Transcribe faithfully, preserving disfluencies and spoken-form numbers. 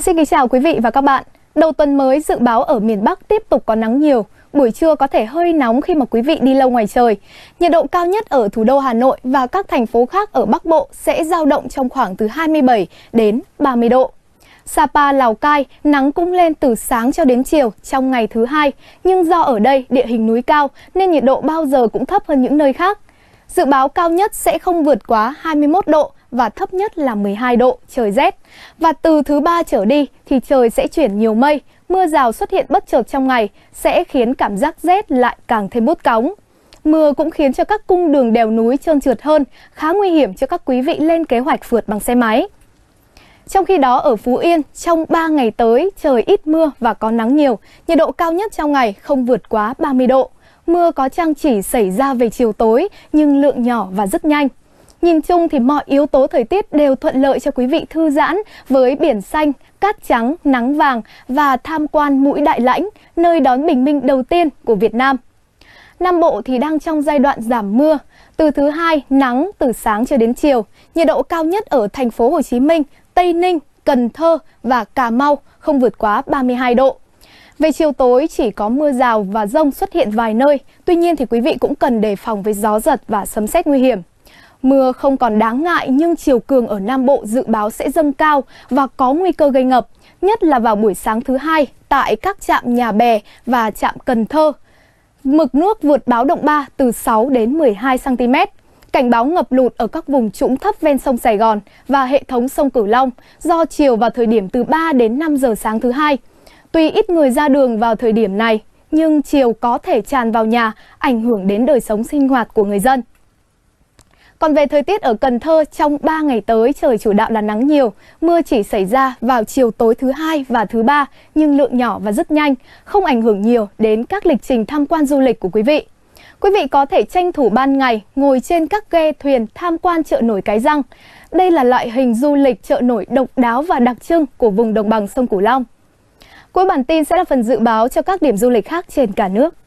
Xin kính chào quý vị và các bạn. Đầu tuần mới dự báo ở miền Bắc tiếp tục có nắng nhiều. Buổi trưa có thể hơi nóng khi mà quý vị đi lâu ngoài trời. Nhiệt độ cao nhất ở thủ đô Hà Nội và các thành phố khác ở Bắc Bộ sẽ dao động trong khoảng từ hai mươi bảy đến ba mươi độ. Sapa, Lào Cai, nắng cũng lên từ sáng cho đến chiều trong ngày thứ hai. Nhưng do ở đây địa hình núi cao nên nhiệt độ bao giờ cũng thấp hơn những nơi khác. Dự báo cao nhất sẽ không vượt quá hai mươi mốt độ và thấp nhất là mười hai độ, trời rét. Và từ thứ ba trở đi thì trời sẽ chuyển nhiều mây, mưa rào xuất hiện bất chợt trong ngày sẽ khiến cảm giác rét lại càng thêm buốt cóng. Mưa cũng khiến cho các cung đường đèo núi trơn trượt hơn, khá nguy hiểm cho các quý vị lên kế hoạch phượt bằng xe máy. Trong khi đó ở Phú Yên, trong ba ngày tới trời ít mưa và có nắng nhiều, nhiệt độ cao nhất trong ngày không vượt quá ba mươi độ. Mưa có chăng chỉ xảy ra về chiều tối nhưng lượng nhỏ và rất nhanh. Nhìn chung thì mọi yếu tố thời tiết đều thuận lợi cho quý vị thư giãn với biển xanh, cát trắng, nắng vàng và tham quan Mũi Đại Lãnh, nơi đón bình minh đầu tiên của Việt Nam. Nam Bộ thì đang trong giai đoạn giảm mưa. Từ thứ hai, nắng từ sáng cho đến chiều. Nhiệt độ cao nhất ở thành phố Hồ Chí Minh, Tây Ninh, Cần Thơ và Cà Mau không vượt quá ba mươi hai độ. Về chiều tối chỉ có mưa rào và dông xuất hiện vài nơi. Tuy nhiên thì quý vị cũng cần đề phòng với gió giật và sấm sét nguy hiểm. Mưa không còn đáng ngại nhưng chiều cường ở Nam Bộ dự báo sẽ dâng cao và có nguy cơ gây ngập, nhất là vào buổi sáng thứ hai tại các trạm Nhà Bè và trạm Cần Thơ. Mực nước vượt báo động ba từ sáu đến mười hai xăng ti mét. Cảnh báo ngập lụt ở các vùng trũng thấp ven sông Sài Gòn và hệ thống sông Cửu Long do chiều vào thời điểm từ ba đến năm giờ sáng thứ hai. Tuy ít người ra đường vào thời điểm này, nhưng chiều có thể tràn vào nhà, ảnh hưởng đến đời sống sinh hoạt của người dân. Còn về thời tiết ở Cần Thơ, trong ba ngày tới trời chủ đạo là nắng nhiều, mưa chỉ xảy ra vào chiều tối thứ hai và thứ ba, nhưng lượng nhỏ và rất nhanh, không ảnh hưởng nhiều đến các lịch trình tham quan du lịch của quý vị. Quý vị có thể tranh thủ ban ngày ngồi trên các ghe thuyền tham quan chợ nổi Cái Răng. Đây là loại hình du lịch chợ nổi độc đáo và đặc trưng của vùng đồng bằng sông Cửu Long. Cuối bản tin sẽ là phần dự báo cho các điểm du lịch khác trên cả nước.